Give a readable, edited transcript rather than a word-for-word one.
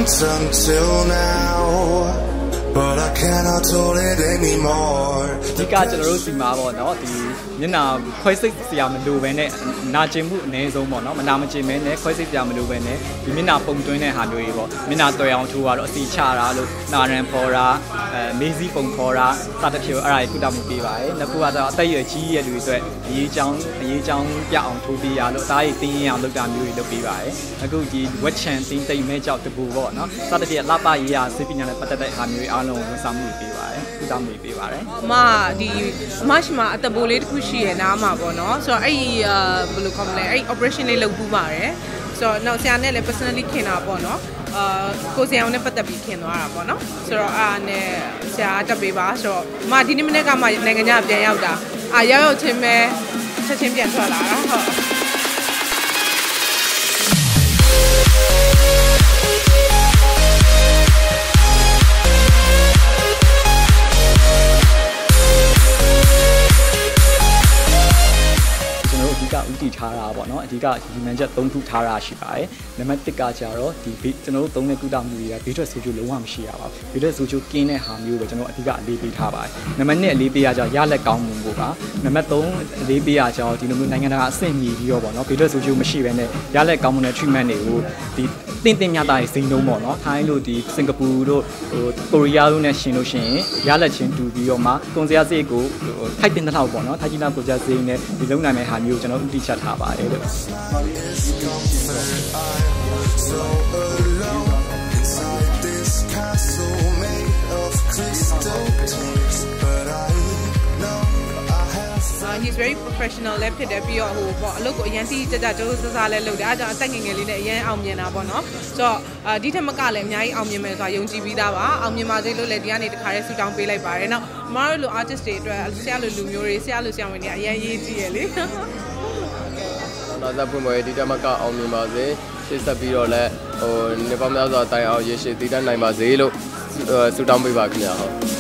moments until now, but I cannot hold it anymore. ဒီကကျွန်တော်တို့စီမှာပေါ့နော်ဒီမျက်နှာခွဲစိတ်စရာမလိုပဲနဲ့နာကျင်မှုအနည်းဆုံးပေါ့နော်မနာမကျင်မဲနဲ့ခွဲစိတ်စရာမလိုပဲနဲ့ဒီမျက်နှာပုံသွင်းတဲ့ဟာမျိုးတွေပေါ့မျက်နှာတွေ့အောင်ထိုးတာတော့အစီချတာလို့နာရန်ဖော်တာမေးစီပုံဖော်တာစသဖြင့်အဲ့ဒါတွေကုသမှုပေးပါတယ်နောက်ခုကတော့အသက်အရွယ်ကြီးရဲ့လူတွေအတွက်အရေးချောင်းပြအောင်ထိုးပေးရလို့အသားရည်တင်းရင်အောင်လုပ်တာမျိုးတွေလုပ်ပေးပါတယ်အခုဒီဝက်ချန်တင်းတိမ်မဲကြောက်တပူပေါ့နော်စသဖြင့်လှပရေးရဆေးပညာနဲ့ပတ်သက်တဲ့ဟာမျိုးတွေအားလုံးဝန်ဆောင်မှုပေးပါတယ်ကုသမှုပေးပါတယ်အမရှိမှာအတပိုးလေးတစ်ခုရှိရနားမှာပေါ့နော်ဆိုတော့အဲ့ဒီဘယ်လိုခေါ်မလဲအဲ့ operation လေးလုပ်ပူးပါတယ်ဆိုတော့နောက်ဆရာနဲ့လည်း personally ခင်တာပေါ့နော်ကိုဆရာနဲ့ပတ်သက်ပြီးခင်သွားတာပေါ့နော်ဆိုတော့အားနဲ့ဆရာတက်ပေးပါဆိုတော့ဒီနေ့မနေ့ကမှနိုင်ငံခြားပြန်ရောက်တာရောက်ချင်းပဲချက်ချင်းပြန်ထွက်လာတာဟုတ်ဦးတည်ထားတာပေါ့နော်အဓိကဒီမှန်ချက်3ခုထားတာရှိပါတယ်နံပါတ်1ကကြတော့ဒီကျွန်တော်တို့သုံးတဲ့ကုသမှုတွေကဘေးထွက်ဆိုးကျိုးလုံးဝမရှိရပါဘူးဘေးထွက်ဆိုးကျိုးကင်းတဲ့ဟာမျိုးပဲကျွန်တော်အဓိကအလေးပေးထားပါတယ်နံပါတ်2အလေးပေးရကြရလက်ကောင်းမှုပေါ့ပါနံပါတ်3အလေးပေးရကြဒီလိုမျိုးနိုင်ငံတကာအဆင့်မီပြီးတော့ပေါ့နော်ဘေးထွက်ဆိုးကျိုးမရှိဘဲနဲ့ရလက်ကောင်းမှုနဲ့ treatment တွေကိုဒီတင်မြတာတွေစိန်လုံးပေါ့နော်ထိုင်းလို့ဒီစင်ကာပူတို့ကိုရီးယားတို့နဲ့ရှင်လို့ရှိရင်ရလက်ချင်းတူပြီးတော့မှကုန်စရာစိတ်ကိုထိုက်တင်တဲ့လောက်ပေါ့နော်ထိုက်ကြီးနာကုန်စရာစိတ်နဲ့ဒီလုံးနိုင်တဲ့ဟာမျိုးကျွန်တော်ဥတီချက်ထားပါတယ်လို့He's very professional လည်းဖြစ်တယ်ပြီးတော့ဟိုပေါ့အလုပ်ကိုအရန်တိကျကျကြိုးစားလဲလုပ်တယ်အားကြောင့်အသက်ငယ်ငယ်လေးနဲ့အရန်အောင်မြင်တာပေါ့နော်ဆိုတော့ဒီထက်မကလည်းအများကြီးအောင်မြင်မယ်ဆိုတာယုံကြည်ပြီးသားပါအောင်မြင်ပါစေလို့လည်းဒီကနေတခါလေးဆူတောင်းပေးလိုက်ပါတယ်နော်မမတို့လို artist တွေအတွက်ဆရာလိုလူမျိုးတွေဆရာလိုဆရာဝန်တွေအရန်ရေးကြည့်ရလေနောက်ဆက်ဖွင့်ပွဲဒီထက်မကအောင်မြင်ပါစေရှေ့ဆက်ပြီးတော့လည်းဟိုနေပေါင်းများစွာတိုင်အောင်ရေရှည်တည်တတ်နိုင်ပါစေလို့ဆူတောင်းပေးပါခင်ဗျာဟုတ်